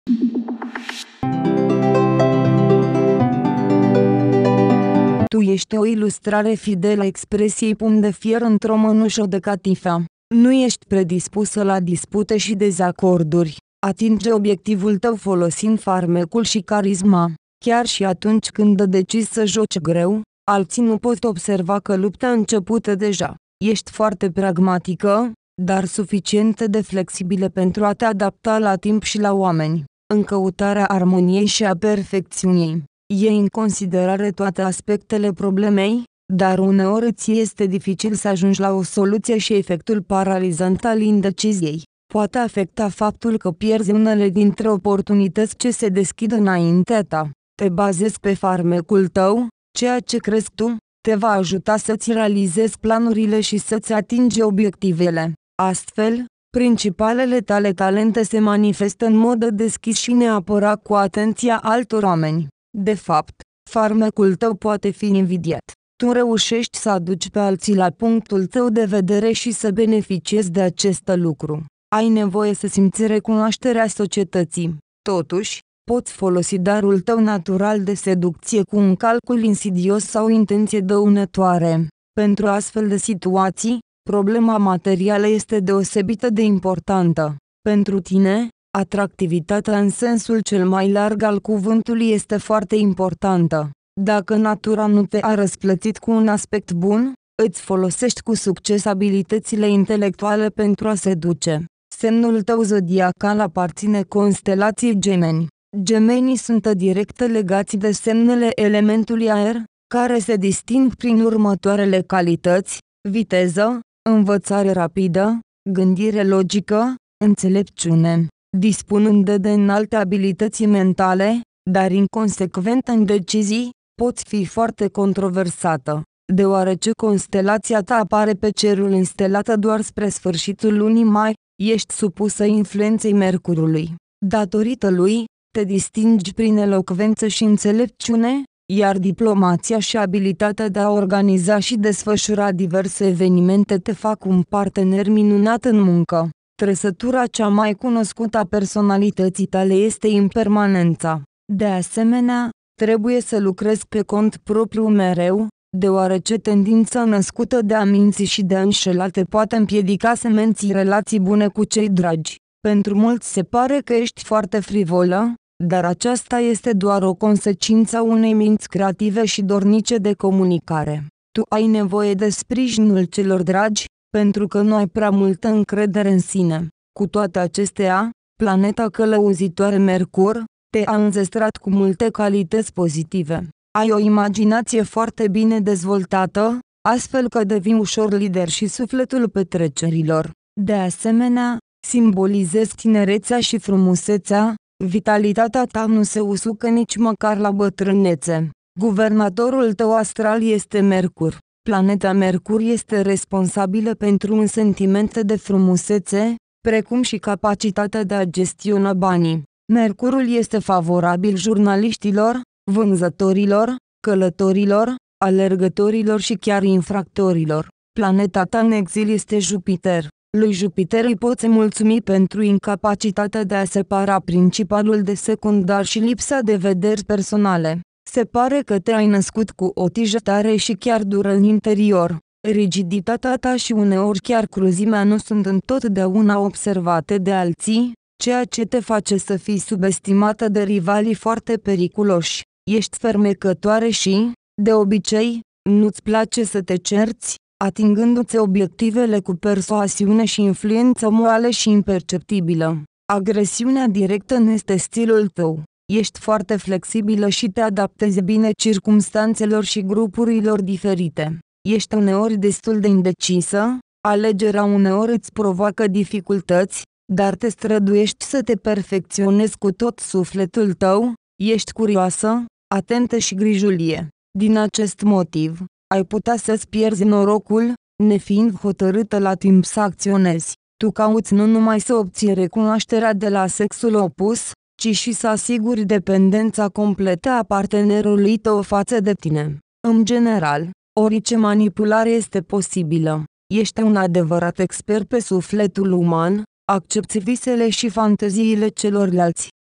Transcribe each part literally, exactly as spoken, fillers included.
Tu ești o ilustrare fidelă a expresiei pumn de fier într-o mănușă de catifea. Nu ești predispusă la dispute și dezacorduri. Atinge obiectivul tău folosind farmecul și carisma. Chiar și atunci când decizi să joci greu, alții nu pot observa că lupta a început deja. Ești foarte pragmatică, dar suficient de flexibilă pentru a te adapta la timp și la oameni. În căutarea armoniei și a perfecțiunii, iei în considerare toate aspectele problemei, dar uneori îți este dificil să ajungi la o soluție și efectul paralizant al indeciziei poate afecta faptul că pierzi unele dintre oportunități ce se deschid înaintea ta. Te bazezi pe farmecul tău, ceea ce crezi tu, te va ajuta să-ți realizezi planurile și să-ți atingi obiectivele. Astfel, principalele tale talente se manifestă în mod deschis și neapărat cu atenția altor oameni. De fapt, farmecul tău poate fi invidiat. Tu reușești să aduci pe alții la punctul tău de vedere și să beneficiezi de acest lucru. Ai nevoie să simți recunoașterea societății. Totuși, poți folosi darul tău natural de seducție cu un calcul insidios sau intenție dăunătoare. Pentru astfel de situații, problema materială este deosebită de importantă. Pentru tine, atractivitatea în sensul cel mai larg al cuvântului este foarte importantă. Dacă natura nu te-a răsplătit cu un aspect bun, îți folosești cu succes abilitățile intelectuale pentru a seduce. Semnul tău zodiacal aparține constelației Gemeni. Gemenii sunt direct legați de semnele elementului aer, care se disting prin următoarele calități: viteză, învățare rapidă, gândire logică, înțelepciune. Dispunând de înalte abilități mentale, dar inconsecvent în decizii, poți fi foarte controversată. Deoarece constelația ta apare pe cerul înstelată doar spre sfârșitul lunii mai, ești supusă influenței Mercurului. Datorită lui, te distingi prin elocvență și înțelepciune, iar diplomația și abilitatea de a organiza și desfășura diverse evenimente te fac un partener minunat în muncă. Trăsătura cea mai cunoscută a personalității tale este impermanența. De asemenea, trebuie să lucrezi pe cont propriu mereu, deoarece tendința născută de a minți și de a înșela te poate împiedica să menții relații bune cu cei dragi. Pentru mulți se pare că ești foarte frivolă, dar aceasta este doar o consecință a unei minți creative și dornice de comunicare. Tu ai nevoie de sprijinul celor dragi, pentru că nu ai prea multă încredere în sine. Cu toate acestea, planeta călăuzitoare Mercur te-a înzestrat cu multe calități pozitive. Ai o imaginație foarte bine dezvoltată, astfel că devii ușor lider și sufletul petrecerilor. De asemenea, simbolizezi tinerețea și frumusețea, vitalitatea ta nu se usucă nici măcar la bătrânețe. Guvernatorul tău astral este Mercur. Planeta Mercur este responsabilă pentru un sentiment de frumusețe, precum și capacitatea de a gestiona banii. Mercurul este favorabil jurnaliștilor, vânzătorilor, călătorilor, alergătorilor și chiar infractorilor. Planeta ta în exil este Jupiter. Lui Jupiter îi poți mulțumi pentru incapacitatea de a separa principalul de secundar și lipsa de vederi personale. Se pare că te-ai născut cu o tijă tare și chiar dură în interior. Rigiditatea ta și uneori chiar cruzimea nu sunt întotdeauna observate de alții, ceea ce te face să fii subestimată de rivalii foarte periculoși. Ești fermecătoare și, de obicei, nu-ți place să te cerți, atingându-ți obiectivele cu persoasiune și influență morală și imperceptibilă. Agresiunea directă nu este stilul tău. Ești foarte flexibilă și te adaptezi bine circumstanțelor și grupurilor diferite. Ești uneori destul de indecisă, alegerea uneori îți provoacă dificultăți, dar te străduiești să te perfecționezi cu tot sufletul tău, ești curioasă, atentă și grijulie. Din acest motiv, ai putea să-ți pierzi norocul, nefiind hotărâtă la timp să acționezi. Tu cauți nu numai să obții recunoașterea de la sexul opus, ci și să asiguri dependența completă a partenerului tău față de tine. În general, orice manipulare este posibilă. Ești un adevărat expert pe sufletul uman, accepți visele și fanteziile celorlalți.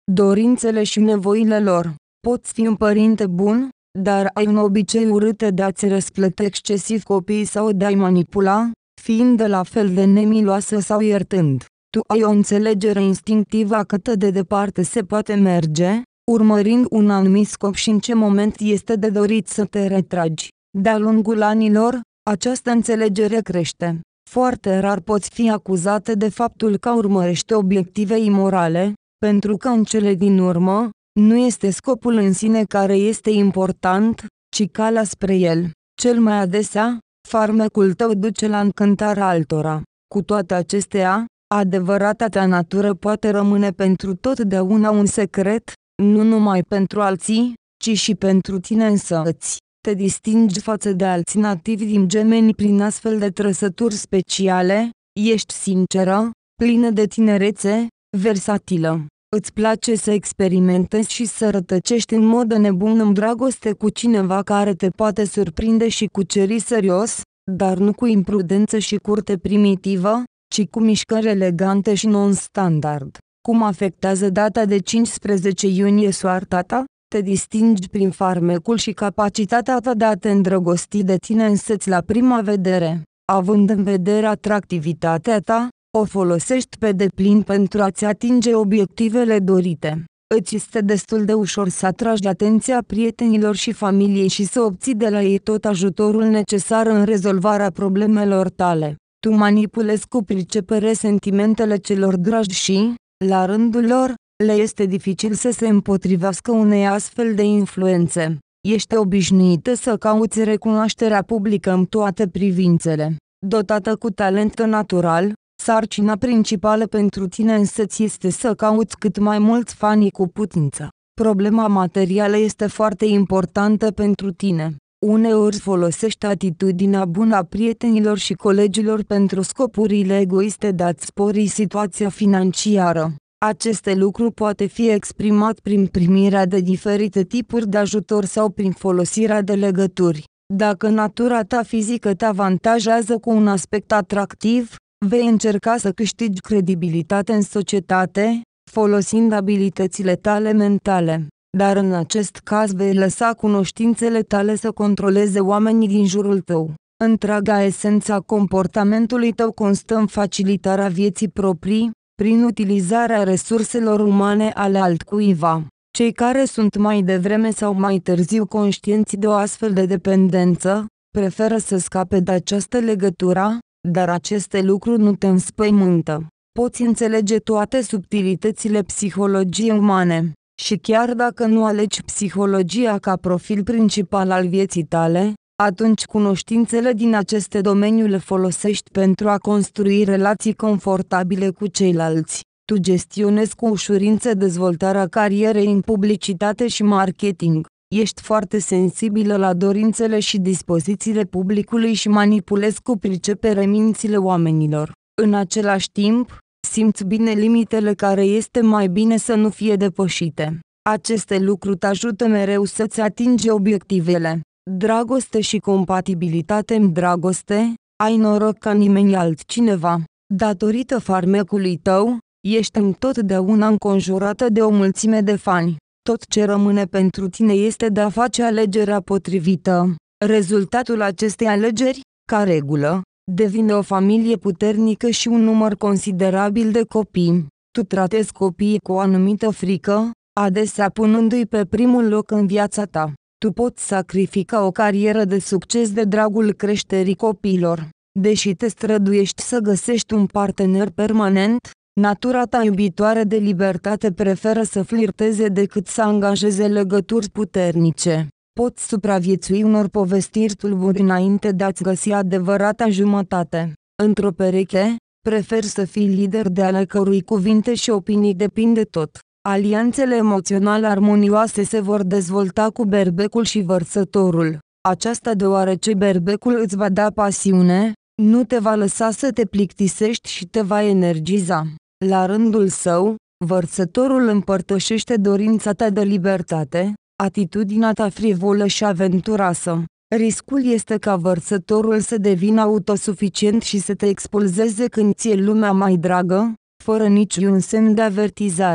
dorințele și nevoile lor. Poți fi un părinte bun, dar ai un obicei urât de a-ți răsplăti excesiv copiii sau de a-i manipula, fiind de la fel de nemiloasă sau iertând. Tu ai o înțelegere instinctivă a cât de departe se poate merge, urmărind un anumit scop și în ce moment este de dorit să te retragi. De-a lungul anilor, această înțelegere crește. Foarte rar poți fi acuzate de faptul că urmărești obiective imorale, pentru că în cele din urmă, nu este scopul în sine care este important, ci calea spre el. Cel mai adesea, farmecul tău duce la încântarea altora. Cu toate acestea, adevărata ta natură poate rămâne pentru totdeauna un secret, nu numai pentru alții, ci și pentru tine însăți. Te distingi față de alții nativi din Gemeni prin astfel de trăsături speciale, ești sinceră, plină de tinerețe, versatilă. Îți place să experimentezi și să rătăcești în mod nebun în dragoste cu cineva care te poate surprinde și cuceri serios, dar nu cu imprudență și curte primitivă, ci cu mișcări elegante și non-standard. Cum afectează data de cincisprezece iunie soarta ta? Te distingi prin farmecul și capacitatea ta de a te îndrăgosti de tine însăți la prima vedere. Având în vedere atractivitatea ta, o folosești pe deplin pentru a-ți atinge obiectivele dorite. Îți este destul de ușor să atragi atenția prietenilor și familiei și să obții de la ei tot ajutorul necesar în rezolvarea problemelor tale. Tu manipulezi cu pricepere sentimentele celor dragi și, la rândul lor, le este dificil să se împotrivească unei astfel de influențe. Ești obișnuită să cauți recunoașterea publică în toate privințele. Dotată cu talent natural, sarcina principală pentru tine însăți este să cauți cât mai mulți fani cu putință. Problema materială este foarte importantă pentru tine. Uneori folosești atitudinea bună a prietenilor și colegilor pentru scopurile egoiste de a-ți spori situația financiară. Aceste lucruri poate fi exprimat prin primirea de diferite tipuri de ajutor sau prin folosirea de legături. Dacă natura ta fizică te avantajează cu un aspect atractiv, vei încerca să câștigi credibilitate în societate, folosind abilitățile tale mentale. Dar în acest caz vei lăsa cunoștințele tale să controleze oamenii din jurul tău. Întreaga esență a comportamentului tău constă în facilitarea vieții proprii, prin utilizarea resurselor umane ale altcuiva. Cei care sunt mai devreme sau mai târziu conștienți de o astfel de dependență, preferă să scape de această legătură, dar aceste lucruri nu te înspăimântă. Poți înțelege toate subtilitățile psihologiei umane. Și chiar dacă nu alegi psihologia ca profil principal al vieții tale, atunci cunoștințele din aceste domenii le folosești pentru a construi relații confortabile cu ceilalți. Tu gestionezi cu ușurință dezvoltarea carierei în publicitate și marketing. Ești foarte sensibilă la dorințele și dispozițiile publicului și manipulezi cu pricepere mințile oamenilor. În același timp, simți bine limitele care este mai bine să nu fie depășite. Aceste lucruri te ajută mereu să-ți atingi obiectivele. Dragoste și compatibilitate în dragoste, ai noroc ca nimeni altcineva. Datorită farmecului tău, ești întotdeauna înconjurată de o mulțime de fani. Tot ce rămâne pentru tine este de a face alegerea potrivită. Rezultatul acestei alegeri, ca regulă, devine o familie puternică și un număr considerabil de copii. Tu tratezi copiii cu o anumită frică, adesea punându-i pe primul loc în viața ta. Tu poți sacrifica o carieră de succes de dragul creșterii copiilor. Deși te străduiești să găsești un partener permanent, natura ta iubitoare de libertate preferă să flirteze decât să angajeze legături puternice. Poți supraviețui unor povestiri tulburi înainte de a-ți găsi adevărata jumătate. Într-o pereche, preferi să fii lider de ale cărui cuvinte și opinii depinde tot. Alianțele emoționale armonioase se vor dezvolta cu berbecul și vărsătorul. Aceasta deoarece berbecul îți va da pasiune, nu te va lăsa să te plictisești și te va energiza. La rândul său, vărsătorul împărtășește dorința ta de libertate, atitudinea ta frivolă și aventuroasă. Riscul este ca vărsătorul să devină autosuficient și să te expulzeze când ți-e lumea mai dragă, fără niciun semn de avertizare.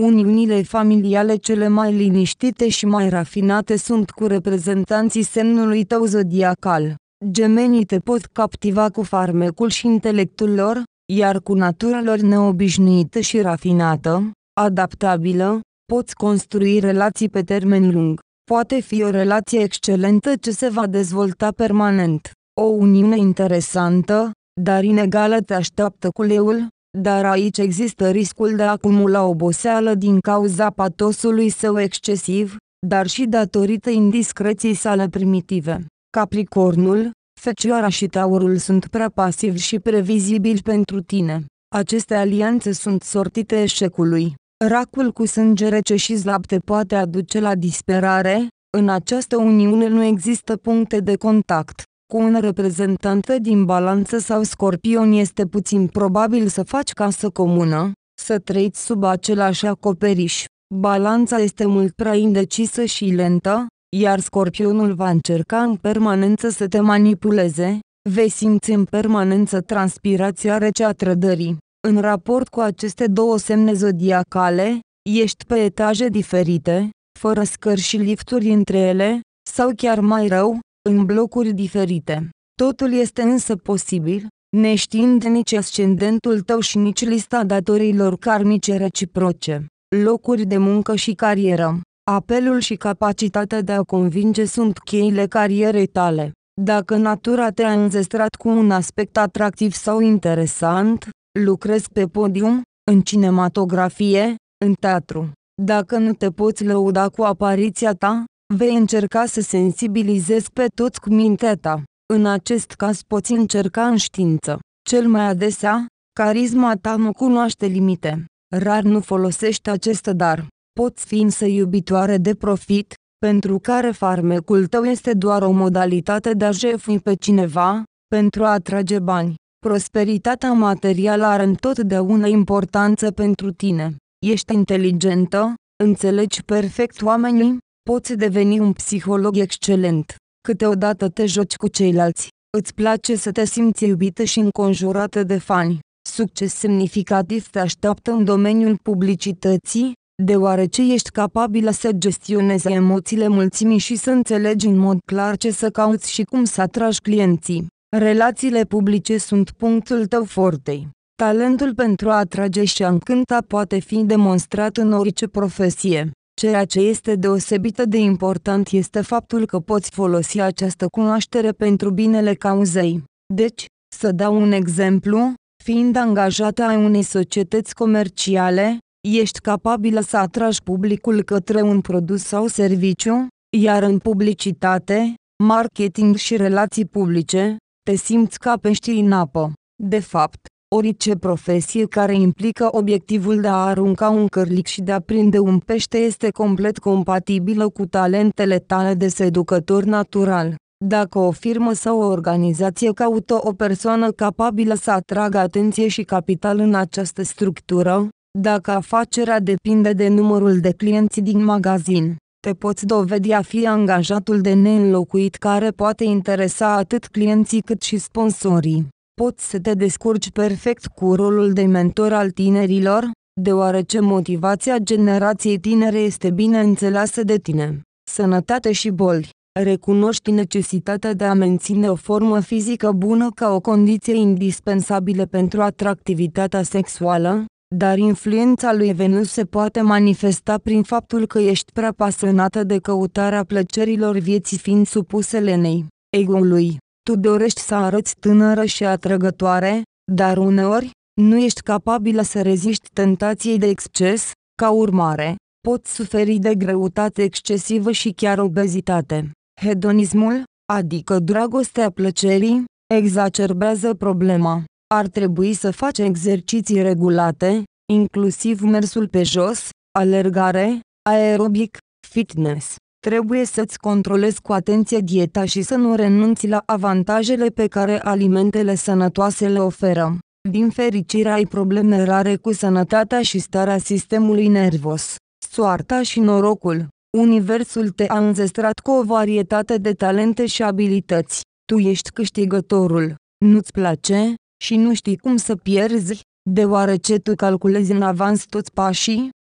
Uniunile familiale cele mai liniștite și mai rafinate sunt cu reprezentanții semnului tău zodiacal. Gemenii te pot captiva cu farmecul și intelectul lor, iar cu natura lor neobișnuită și rafinată, adaptabilă, poți construi relații pe termen lung. Poate fi o relație excelentă ce se va dezvolta permanent. O uniune interesantă, dar inegală te așteaptă cu leul, dar aici există riscul de a acumula oboseală din cauza patosului său excesiv, dar și datorită indiscreției sale primitive. Capricornul, Fecioara și Taurul sunt prea pasivi și previzibili pentru tine. Aceste alianțe sunt sortite eșecului. Racul cu sânge rece și slab te poate aduce la disperare. În această uniune nu există puncte de contact. Cu un reprezentant din Balanță sau Scorpion este puțin probabil să faci casă comună, să trăiți sub același acoperiș. Balanța este mult prea indecisă și lentă, iar Scorpionul va încerca în permanență să te manipuleze. Vei simți în permanență transpirația rece a trădării. În raport cu aceste două semne zodiacale, ești pe etaje diferite, fără scări și lifturi între ele, sau chiar mai rău, în blocuri diferite. Totul este însă posibil, neștiind nici ascendentul tău și nici lista datoriilor karmice reciproce. Locuri de muncă și carieră. Apelul și capacitatea de a convinge sunt cheile carierei tale. Dacă natura te-a înzestrat cu un aspect atractiv sau interesant, lucrezi pe podium, în cinematografie, în teatru. Dacă nu te poți lăuda cu apariția ta, vei încerca să sensibilizezi pe toți cu mintea ta. În acest caz poți încerca în știință. Cel mai adesea, carisma ta nu cunoaște limite. Rar nu folosești acest dar. Poți fi însă iubitoare de profit, pentru care farmecul tău este doar o modalitate de a jefui pe cineva, pentru a atrage bani. Prosperitatea materială are întotdeauna importanță pentru tine. Ești inteligentă, înțelegi perfect oamenii, poți deveni un psiholog excelent. Câteodată te joci cu ceilalți, îți place să te simți iubită și înconjurată de fani. Succes semnificativ te așteaptă în domeniul publicității, deoarece ești capabilă să gestionezi emoțiile mulțimii și să înțelegi în mod clar ce să cauți și cum să atragi clienții. Relațiile publice sunt punctul tău forte. Talentul pentru a atrage și a încânta poate fi demonstrat în orice profesie. Ceea ce este deosebit de important este faptul că poți folosi această cunoaștere pentru binele cauzei. Deci, să dau un exemplu, fiind angajată ai unei societăți comerciale, ești capabilă să atragi publicul către un produs sau serviciu, iar în publicitate, marketing și relații publice, te simți ca peștii în apă. De fapt, orice profesie care implică obiectivul de a arunca un cărlic și de a prinde un pește este complet compatibilă cu talentele tale de seducător natural. Dacă o firmă sau o organizație caută o persoană capabilă să atragă atenție și capital în această structură, dacă afacerea depinde de numărul de clienți din magazin, te poți dovedi a fi angajatul de neînlocuit care poate interesa atât clienții cât și sponsorii. Poți să te descurci perfect cu rolul de mentor al tinerilor, deoarece motivația generației tinere este bine înțeleasă de tine. Sănătate și boli. Recunoști necesitatea de a menține o formă fizică bună ca o condiție indispensabilă pentru atractivitatea sexuală, dar influența lui Venus se poate manifesta prin faptul că ești prea pasionată de căutarea plăcerilor vieții fiind supuse lenei ego-ului. Tu dorești să arăți tânără și atrăgătoare, dar uneori, nu ești capabilă să reziști tentației de exces, ca urmare, poți suferi de greutate excesivă și chiar obezitate. Hedonismul, adică dragostea plăcerii, exacerbează problema. Ar trebui să faci exerciții regulate, inclusiv mersul pe jos, alergare, aerobic, fitness. Trebuie să-ți controlezi cu atenție dieta și să nu renunți la avantajele pe care alimentele sănătoase le oferă. Din fericire ai probleme rare cu sănătatea și starea sistemului nervos. Soarta și norocul. Universul te-a înzestrat cu o varietate de talente și abilități. Tu ești câștigătorul. Nu-ți place și nu știi cum să pierzi, deoarece tu calculezi în avans toți pașii,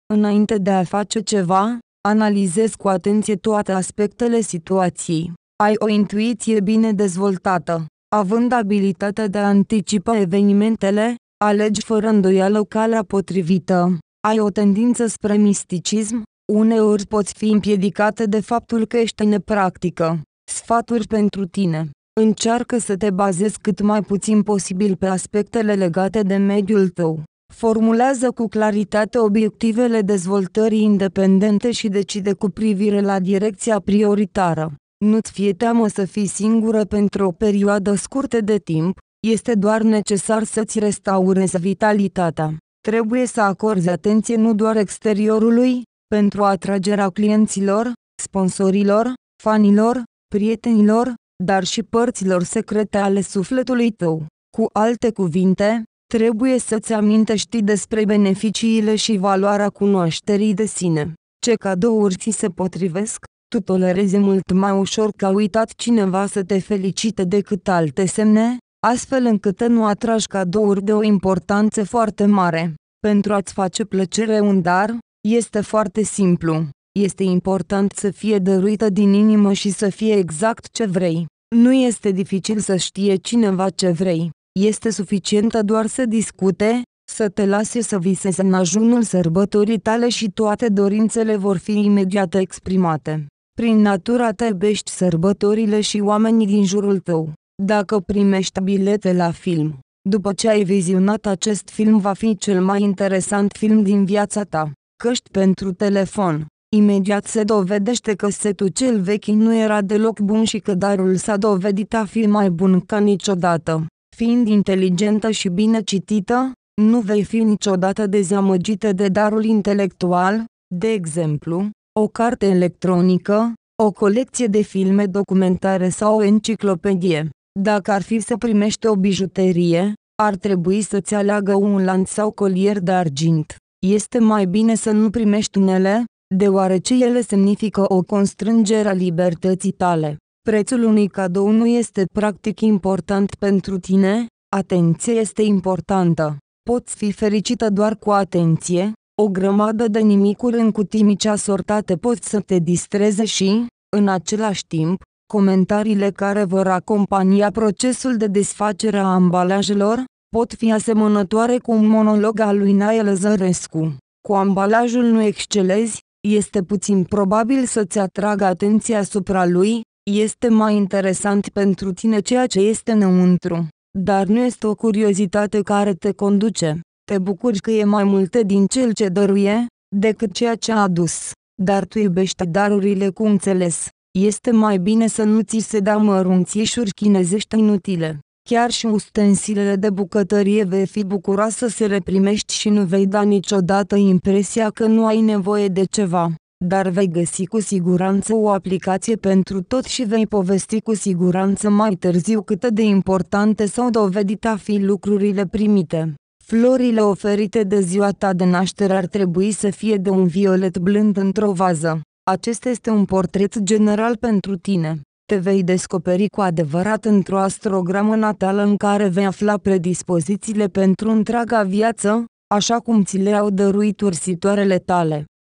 Înainte de a face ceva, analizezi cu atenție toate aspectele situației. Ai o intuiție bine dezvoltată. Având abilitatea de a anticipa evenimentele, alegi fără îndoială calea potrivită. Ai o tendință spre misticism, uneori poți fi împiedicată de faptul că ești nepractică. Sfaturi pentru tine. Încearcă să te bazezi cât mai puțin posibil pe aspectele legate de mediul tău. Formulează cu claritate obiectivele dezvoltării independente și decide cu privire la direcția prioritară. Nu-ți fie teamă să fii singură pentru o perioadă scurtă de timp, este doar necesar să-ți restaurezi vitalitatea. Trebuie să acorzi atenție nu doar exteriorului, pentru atragerea clienților, sponsorilor, fanilor, prietenilor, dar și părților secrete ale sufletului tău. Cu alte cuvinte, trebuie să-ți amintești despre beneficiile și valoarea cunoașterii de sine. Ce cadouri ți se potrivesc? Tu tolerezi mult mai ușor ca uitat cineva să te felicite decât alte semne, astfel încât nu atragi cadouri de o importanță foarte mare. Pentru a-ți face plăcere un dar, este foarte simplu. Este important să fie dăruită din inimă și să fie exact ce vrei. Nu este dificil să știe cineva ce vrei. Este suficientă doar să discute, să te lase să visezi în ajunul sărbătorii tale și toate dorințele vor fi imediat exprimate. Prin natura ta iubești sărbătorile și oamenii din jurul tău. Dacă primești bilete la film, după ce ai vizionat acest film va fi cel mai interesant film din viața ta. Căști pentru telefon. Imediat se dovedește că setul cel vechi nu era deloc bun și că darul s-a dovedit a fi mai bun ca niciodată. Fiind inteligentă și bine citită, nu vei fi niciodată dezamăgită de darul intelectual, de exemplu, o carte electronică, o colecție de filme documentare sau o enciclopedie. Dacă ar fi să primești o bijuterie, ar trebui să-ți aleagă un lanț sau colier de argint. Este mai bine să nu primești unele, deoarece ele semnifică o constrângere a libertății tale. Prețul unui cadou nu este practic important pentru tine, atenția este importantă. Poți fi fericită doar cu atenție, o grămadă de nimicuri în cutii mici asortate pot să te distreze și, în același timp, comentariile care vor acompania procesul de desfacere a ambalajelor, pot fi asemănătoare cu un monolog al lui Nae Lăzărescu. Cu ambalajul nu excelezi, este puțin probabil să-ți atragă atenția asupra lui, este mai interesant pentru tine ceea ce este înăuntru. Dar nu este o curiozitate care te conduce. Te bucuri că e mai multe din cel ce dăruie, decât ceea ce a adus. Dar tu iubești darurile cu înțeles. Este mai bine să nu ți se dea mărunțișuri chinezești inutile. Chiar și ustensilele de bucătărie vei fi bucuroasă să le primești și nu vei da niciodată impresia că nu ai nevoie de ceva. Dar vei găsi cu siguranță o aplicație pentru tot și vei povesti cu siguranță mai târziu cât de importante s-au dovedit a fi lucrurile primite. Florile oferite de ziua ta de naștere ar trebui să fie de un violet blând într-o vază. Acesta este un portret general pentru tine. Te vei descoperi cu adevărat într-o astrogramă natală în care vei afla predispozițiile pentru întreaga viață, așa cum ți le-au dăruit ursitoarele tale.